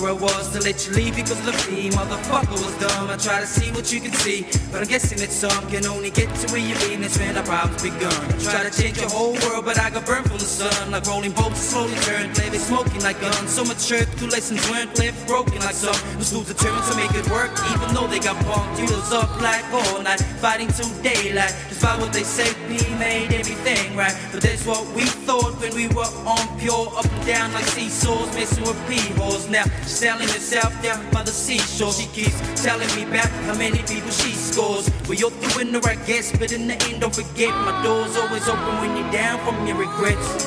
where I was to let you leave because of the fee. Motherfucker was dumb. I try to see what you can see, but I'm guessing that some can only get to where you mean. That's when our problems begun. Try to change your whole world, but I got burned from the sun. Like rolling boats slowly turn, they smoking like guns. So much hurt, 2 lessons learned, left broken like some who's still determined to make it work, even though they got punked. You was up like all night, fighting till daylight. Despite what they say, we made everything right. But that's what we thought when we were on pure, up and down like seesaws, messing with pee-holes. Now she's selling herself down by the seashore. She keeps telling me about how many people she scores. Well, you're the winner, I guess, but in the end, don't forget my door's always open when you're down from your regrets.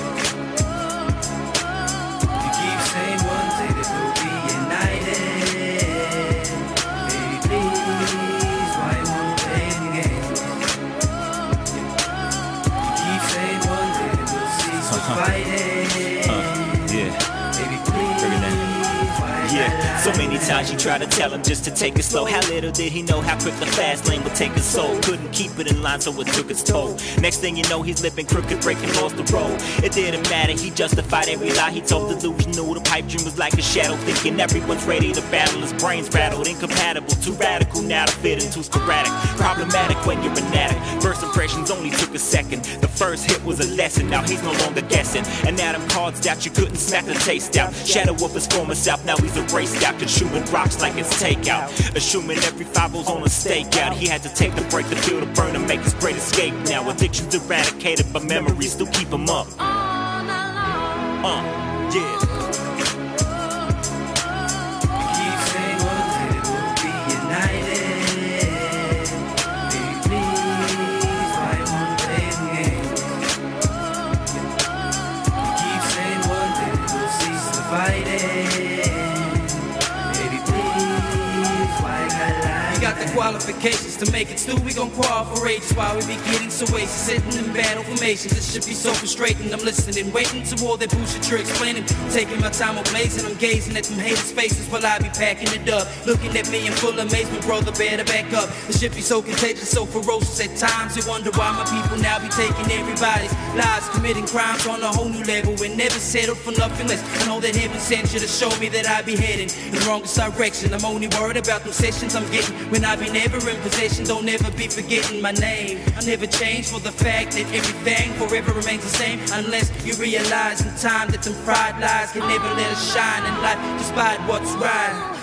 You keep saying one day that we'll be united. Baby, please, why you wanna play the game? You keep saying one day that we'll cease fighting. Baby, please, why you so many times you try to tell him just to take it slow. How little did he know how quick the fast lane would take his soul. Couldn't keep it in line, so it took its toll. Next thing you know, he's living crooked, breaking lost the road. It didn't matter, he justified every lie he told. Delusional, the pipe dream was like a shadow, thinking everyone's ready to battle. His brains rattled, incompatible, too radical now to fit in, too sporadic. Problematic when you're an addict. First impressions only took a second. The first hit was a lesson, now he's no longer guessing. And now them cards out, you couldn't smack the taste out. Shadow of his former self, now he's erased out. Consuming rocks like it's takeout. Assuming every 5-0's on a stakeout. He had to take the break to feel the burn to make his great escape. Now addictions eradicated, but memories still keep him up. Yeah. Qualifications to make it, still we gon' cooperate. That's why we be getting so wasted, sitting in battle formations. This should be so frustrating. I'm listening, waiting to all that bullshit you're explaining. Taking my time, I'm blazing, I'm gazing at them haters' faces while I be packing it up. Looking at me in full amazement, brother, better back up. This shit be so contagious, so ferocious at times. You wonder why my people now be taking everybody's lives, committing crimes on a whole new level. We never settled for nothing less. I know that heaven sent you to show me that I be heading in the wrongest direction. I'm only worried about them sessions I'm getting when I be never in possession. Don't ever be forgetting my name. I never change for the fact that everything forever remains the same. Unless you realize in time that them pride lies can never let us shine in life despite what's right.